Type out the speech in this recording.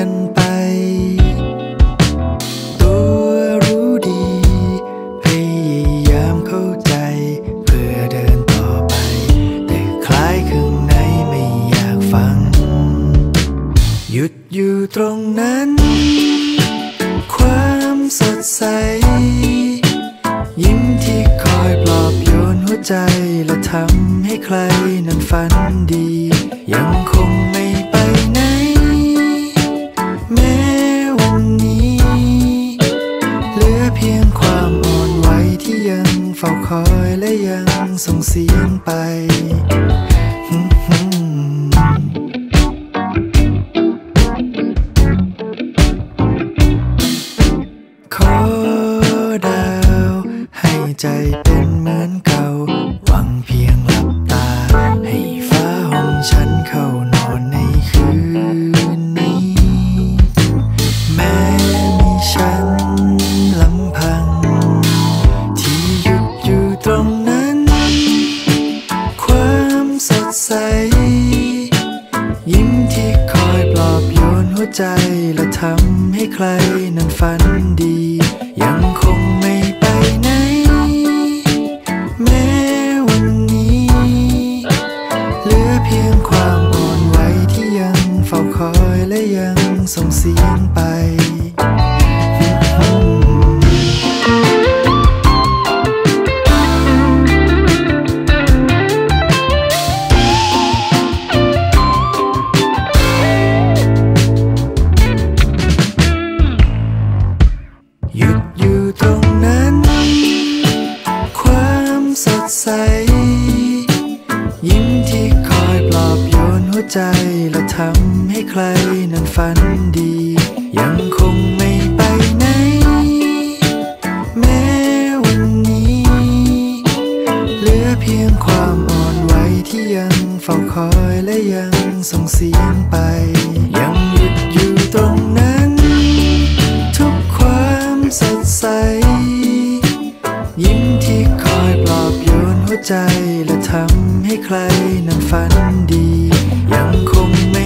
กันไปตัวรู้ดีพยายามเข้าใจเพื่อเดินต่อไปแต่คล้ายข้างในไม่อยากฟังหยุดอยู่ตรงนั้นความสดใสยิ้มที่คอยปลอบโยนหัวใจและทำให้ใครนั้นฝันดียังคงไม่ไปไหนแม้วันนี้เหลือเพียงความอ่อนไหวที่ยังเฝ้าคอยและยังส่งเสียงไปขอดาวให้ใจเป็นเหมือนเก่าหวังเพียงหลับตาให้ฟ้าห้องฉันเข้านอนในคืนนี้แม้มีฉันลำพังที่หยุดอยู่ตรงนั้นความสดใสยิ้มที่คอยปลอบโยนหัวใจและทำให้ใครนั้นฝันดียังคงไม่ไปไหนแม้วันนี้เหลือเพียงความอ่อนไหวที่ยังเฝ้าคอยและยังส่งเสียงไปหยุดอยู่ตรงนั้นความสดใสยิ้มที่คอยปลอบโยนหัวใจและทำให้ใครนั้นฝันดียังคงไม่ไปไหนแม้วันนี้เหลือเพียงความอ่อนไหวที่ยังเฝ้าคอยและยังส่งเสียงไปยังหยุดอยู่ตรงนั้นทุกความสดใสยิ้มที่คอยปลอบโยนหัวใจและทำให้ใครนั้นฝันดียังคงไม่